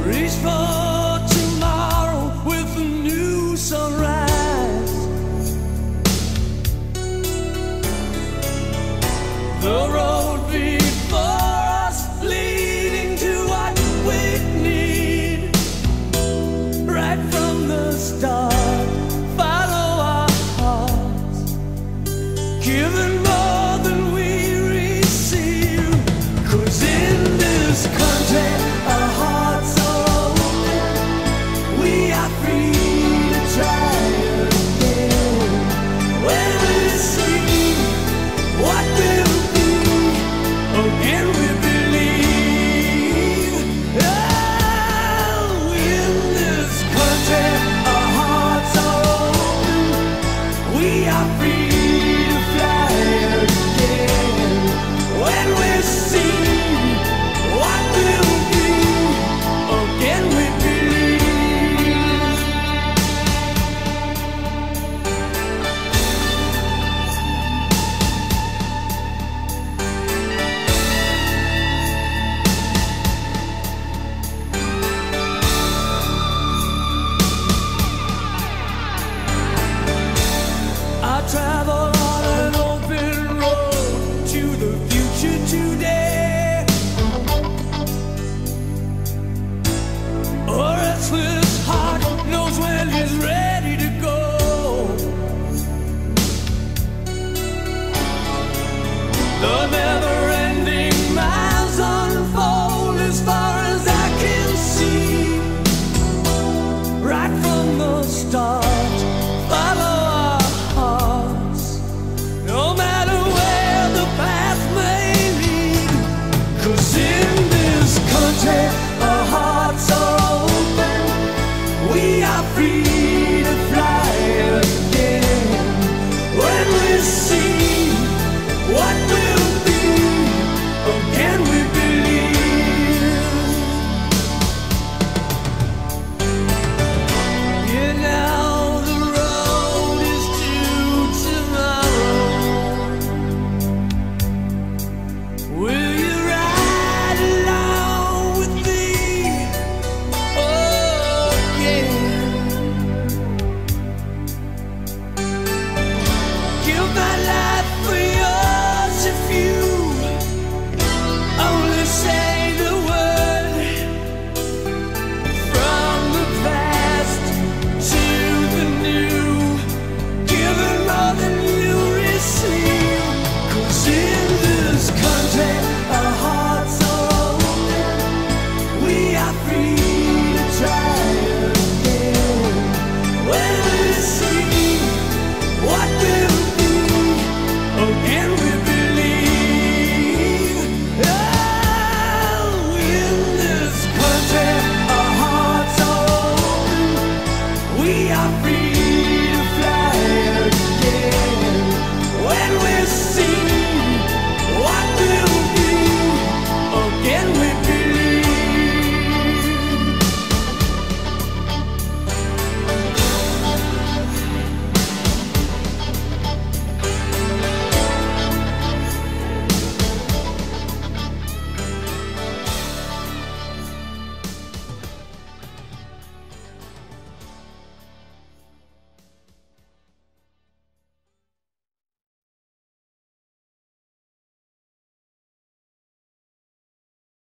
Reach for tomorrow with a new sunrise. The road before us leading to what we need. Right from the start, follow our hearts, giving more than we receive. 'Cause in this country our hearts are open. We are free to try again. When we see what will be, again we believe. Oh, in this country our hearts are open. We are free to fly again. When we see what will be, again we believe. I travel on an open road to the future today. A restless heart knows when he's ready to go. The never-ending miles unfold as far as I can see. Right from the start, follow our hearts, no matter where the path may lead. 'Cause in this country our hearts are open. We are free to fly again. When we see what will be, again we believe. Yeah, now the road is to tomorrow. Will you ride along with me? Oh, yeah. Give my life for yours if you only say the word. From the past to the new, giving more than you receive. 'Cause in this country our hearts are open. We are free